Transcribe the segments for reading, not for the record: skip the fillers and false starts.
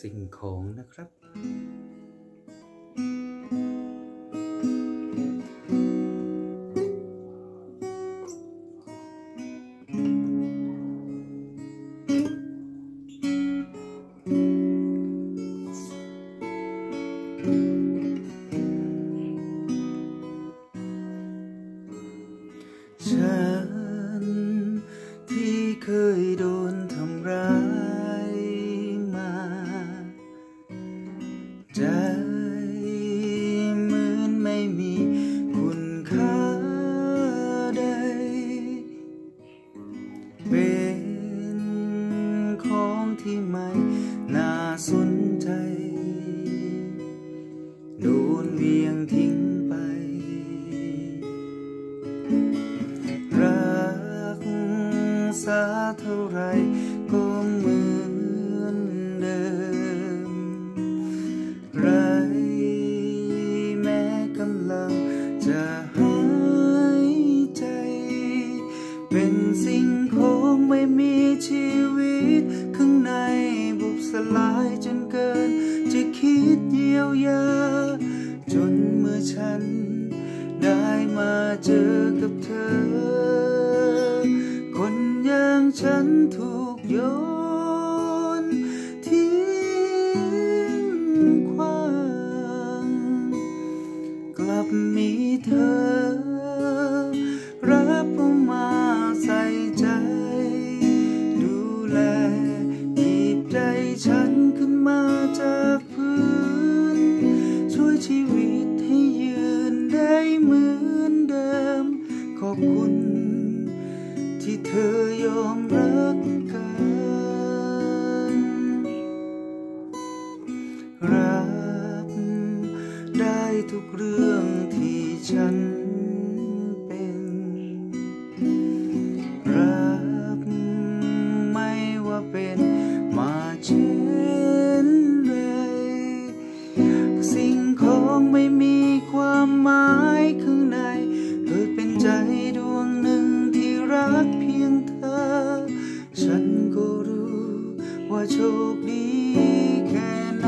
สิ่งของนะครับฉันที่เคยโดนทำร้ายมาใจเหมือนไม่มีคุณค่าใดเป็นของที่ไม่น่าสนใจโดนเวียงทิ้งไปรักษาเท่าไรก็เหมือนเดิมไรแม้กำลังจะหายใจเป็นสิ่งของไม่มีชีวิตข้างในบุบสลายจนเกินจะคิดเยียวยาจนเมื่อฉันได้มาเจอกับเธอคนอย่างฉันถูกโยนทิ้งขว้างกลับมีเธอรับเอามาใส่ใจดูแลหยิบใจฉันขึ้นมาจากพื้นช่วยชีวิตให้ยืนได้เหมือนเดิมขอบคุณที่เธอยอมรักกันรับได้ทุกเรื่องที่ฉันเป็นรับไม่ว่าเป็นมาเช่นไรสิ่งของไม่มีความหมายข้างในเกิดเป็นใจดวงหนึ่งที่รักเพียงเธอฉันก็รู้ว่าโชคดีแค่ไหน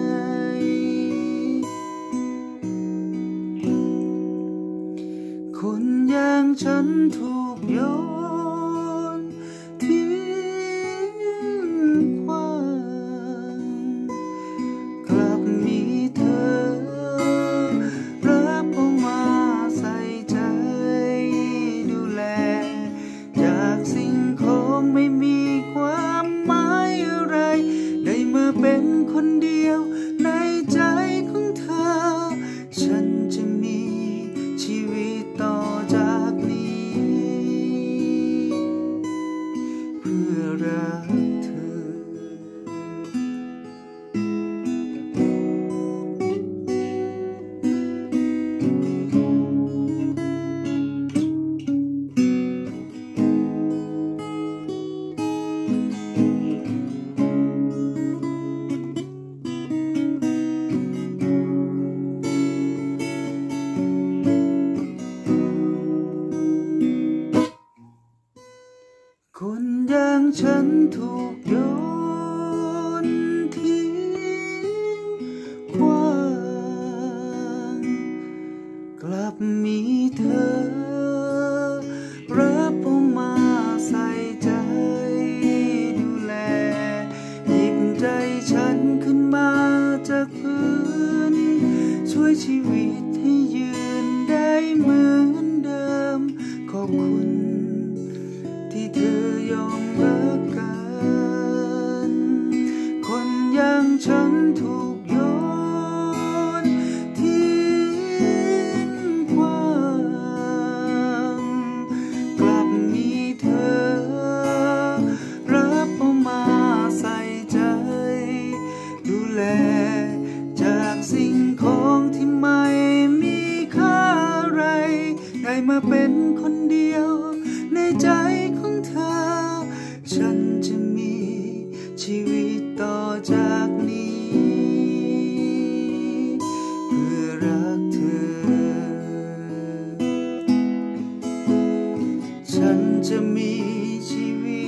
คนอย่างฉันถูกโยนทิ้งขว้างกลับมีเธอรับเอามาใส่ใจดูแลจากสิ่งของไม่มีความหมายอะไรได้มาเป็นคนเดียวในใจของเธอฉันจะมีชีวิตต่อจากนี้เพื่อรักเธอคนอย่างฉันถูกโยนทิ้งขว้างกลับมีเธอรับเอามาใส่ใจดูแลหยิบใจฉันขึ้นมาจากพื้นช่วยชีวิตให้ยืนได้เหมือนเดิมขอบคุณที่เธอยอมรักกันคนอย่างฉันถูกโยนทิ้งขว้างกลับมีเธอรับเอามาใส่ใจดูแลจากสิ่งของที่ไม่มีค่าอะไรได้มาเป็นคนเดียวในใจของเธอฉันจะมีชีวิตต่อจากนี้เพื่อรักเธอฉันจะมีชีวิ